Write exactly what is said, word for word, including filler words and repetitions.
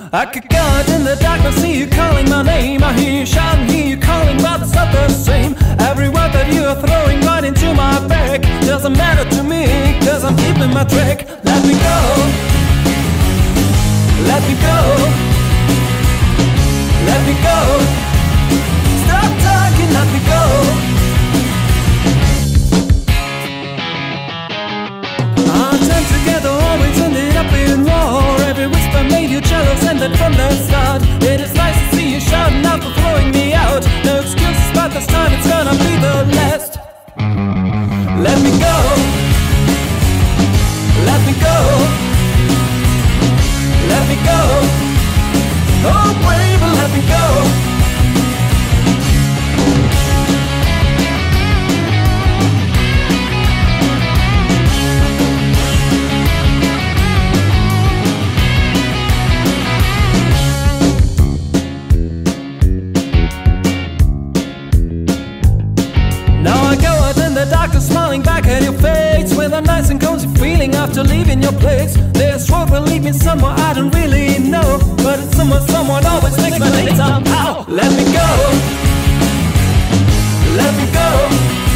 I could go out in the darkness, see you calling my name. I hear you shouting, hear you calling, but it's not the same. Every word that you are throwing right into my back doesn't matter to me, cause I'm keeping my track. Let me go, let me go, let me go. Stop talking, let me go. Our time together always ended up in war. Every whisper made you jealous, and that from the start. It is nice to see you shouting out for throwing me out. No excuses, but this time it's gonna be the last. Let me go, let me go, let me go. Oh baby, let me go. Now I go out in the darkness, smiling back at your face, with a nice and cozy feeling after leaving your place. This road will lead me somewhere I don't really know, but it's somewhere someone always takes my name somehow. Let me go, let me go.